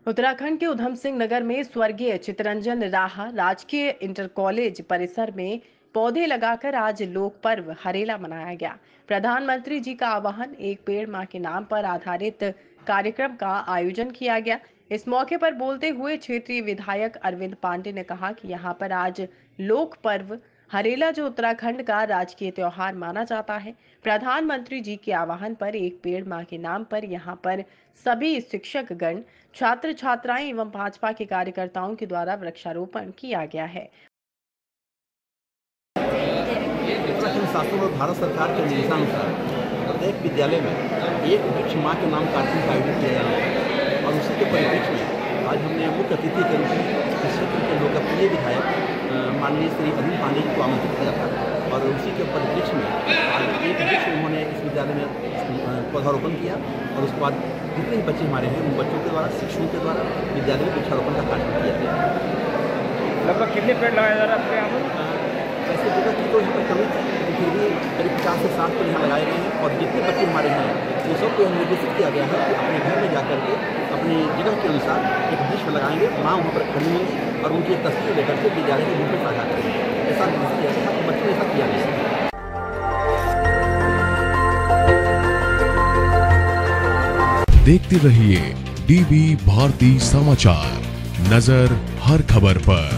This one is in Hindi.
उत्तराखंड के उधम सिंह नगर में स्वर्गीय चितरंजन राहा राजकीय इंटर कॉलेज परिसर में पौधे लगाकर आज लोक पर्व हरेला मनाया गया। प्रधानमंत्री जी का आह्वान एक पेड़ मां के नाम पर आधारित कार्यक्रम का आयोजन किया गया। इस मौके पर बोलते हुए क्षेत्रीय विधायक अरविंद पांडे ने कहा कि यहाँ पर आज लोक पर्व हरेला जो उत्तराखंड का राजकीय त्योहार माना जाता है। प्रधानमंत्री जी के आह्वान पर एक पेड़ मां के नाम पर यहाँ पर सभी शिक्षक गण, छात्र छात्राएं एवं भाजपा के कार्यकर्ताओं के द्वारा वृक्षारोपण किया गया है। उत्तराखंड शासन और भारत सरकार के निर्देशानुसार प्रत्येक विद्यालय में एक वृक्ष माँ के नाम कार्यक्रम का आयोजन किया जाना है और उसी के परिप्रेक्ष्य में आज हमने मुख्य अतिथि के रूप में इस क्षेत्र के लोकप्रिय विधायक माननीय श्री अरविंद पांडे जी को आमंत्रित किया था और उसी के परिप्रेक्ष्य में आज एक वृक्ष उन्होंने इस विद्यालय में पौधारोपण किया और उसके बाद जितने भी बच्चे हमारे हैं उन बच्चों के द्वारा, शिक्षकों के द्वारा विद्यालय में वृक्षारोपण का कार्यक्रम किया गया। लगभग कितने पेड़ लगाया जा रहा है आपके यहाँ पर? ऐसे जगह की तो यहाँ पर कमी थी, लेकिन फिर भी करीब 50 से 60 पेड़ यहाँ लगाए गए हैं और जितने बच्चे हमारे हैं वो सबको यह निर्देशित किया गया है कि अपने घर में जाकर के अपनी जगह के अनुसार एक वृक्ष लगाएंगे, माँ वहाँ पर खड़ी होंगी और उनकी एक तस्वीर लेकर के विद्यालय के रूप में साझा करेंगे। ऐसा निर्देश किया गया था, बच्चों ने ऐसा किया गया। देखते रहिए डीबी भारती समाचार, नजर हर खबर पर।